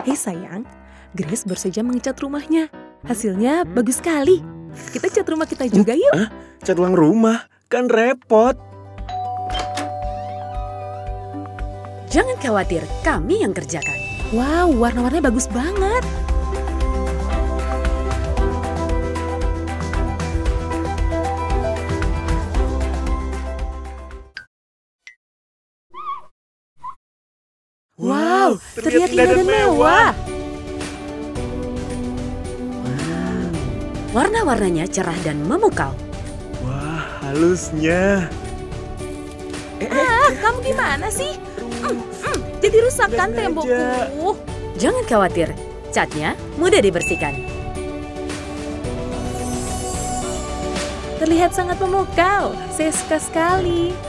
Hei sayang, Grace baru saja mengecat rumahnya. Hasilnya bagus sekali. Kita cat rumah kita juga yuk. Cat ulang rumah? Kan repot. Jangan khawatir, kami yang kerjakan. Wow, warna-warnanya bagus banget. Wow, terlihat indah dan mewah. Warna-warnanya cerah dan memukau. Wah, halusnya. Kamu gimana sih? Jadi rusak kan Nggak sengaja. tembokku. Jangan khawatir, catnya mudah dibersihkan. Terlihat sangat memukau. Saya suka sekali.